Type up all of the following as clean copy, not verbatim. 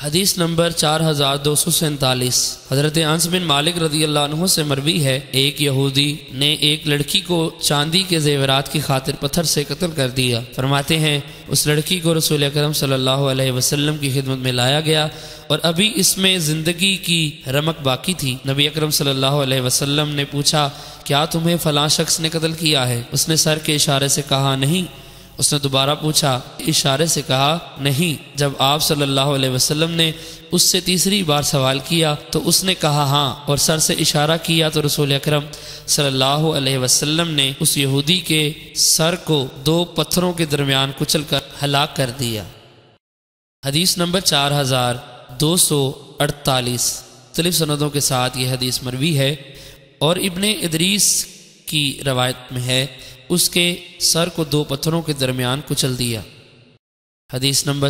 حدیث نمبر 4247 حضرت انس بن مالک رضی اللہ عنہ سے مروی ہے، ایک یہودی نے ایک لڑکی کو چاندی کے زیورات کی خاطر پتھر سے قتل کر دیا۔ فرماتے ہیں اس لڑکی کو رسول اکرم صلی اللہ علیہ وسلم کی خدمت میں لایا گیا اور ابھی اس میں زندگی کی رمق باقی تھی۔ نبی اکرم صلی اللہ علیہ وسلم نے پوچھا، کیا تمہیں فلاں شخص نے قتل کیا ہے؟ اس نے سر کے اشارے سے کہا نہیں۔ اس نے دوبارہ پوچھا، اشارے سے کہا نہیں۔ جب آپ صلی اللہ علیہ وسلم نے اس سے تیسری بار سوال کیا تو اس نے کہا ہاں اور سر سے اشارہ کیا تو رسول اکرم صلی اللہ علیہ وسلم نے اس یہودی کے سر کو 2 پتھروں کے درمیان کچل کر ہلاک کر دیا۔ حدیث نمبر 4248 مختلف سندوں کے ساتھ یہ حدیث مروی ہے اور ابن ادریس کی روایت میں ہے اس کے سر کو 2 پتھروں کے درمیان کچل دیا۔ حدیث نمبر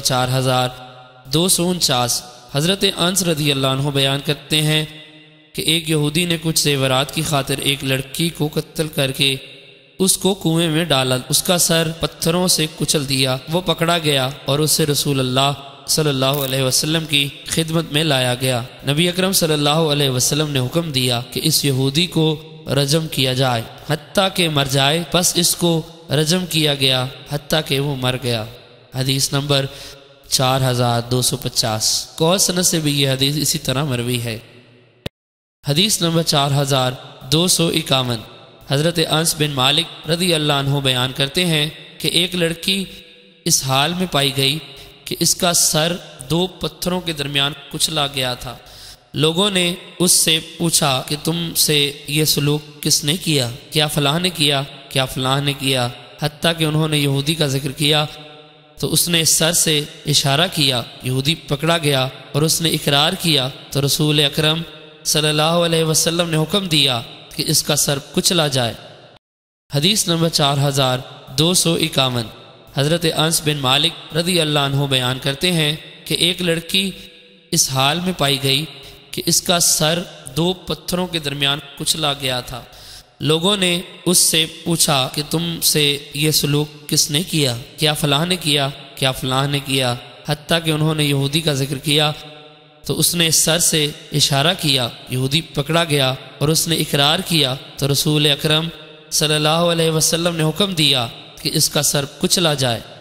4249 حضرت انس رضی اللہ عنہ بیان کرتے ہیں کہ ایک یہودی نے کچھ زیورات کی خاطر ایک لڑکی کو قتل کر کے اس کو کنویں میں ڈالا، اس کا سر پتھروں سے کچل دیا، وہ پکڑا گیا اور اسے رسول اللہ صلی اللہ علیہ وسلم کی خدمت میں لایا گیا۔ نبی اکرم صلی اللہ علیہ وسلم نے حکم دیا کہ اس یہودی کو رجم کیا جائے حتیٰ کہ مر جائے، پس اس کو رجم کیا گیا حتیٰ کہ وہ مر گیا۔ حدیث نمبر 4250 قول سند سے بھی یہ حدیث اسی طرح مروی ہے۔ حدیث نمبر 4251 حضرت انس بن مالک رضی اللہ عنہ بیان کرتے ہیں کہ ایک لڑکی اس حال میں پائی گئی کہ اس کا سر 2 پتھروں کے درمیان کچلا گیا تھا۔ لوگوں نے اس سے پوچھا کہ تم سے یہ سلوک کس نے کیا؟ کیا فلاں نے کیا؟ کیا فلاں نے کیا؟ حتیٰ کہ انہوں نے یہودی کا ذکر کیا تو اس نے سر سے اشارہ کیا، یہودی پکڑا گیا اور اس نے اقرار کیا تو رسول اکرم صلی اللہ علیہ وسلم نے حکم دیا کہ اس کا سر کچلا جائے۔ حدیث نمبر 4251 حضرت انس بن مالک رضی اللہ عنہ بیان کرتے ہیں کہ ایک لڑکی اس حال میں پائی گئی کہ اس کا سر 2 پتھروں کے درمیان کچلا گیا تھا۔ لوگوں نے اس سے پوچھا کہ تم سے یہ سلوک کس نے کیا؟ کیا فلاں نے کیا؟ کیا فلاں نے کیا؟ حتیٰ کہ انہوں نے یہودی کا ذکر کیا تو اس نے سر سے اشارہ کیا، یہودی پکڑا گیا اور اس نے اقرار کیا تو رسول اکرم صلی اللہ علیہ وسلم نے حکم دیا کہ اس کا سر کچلا جائے۔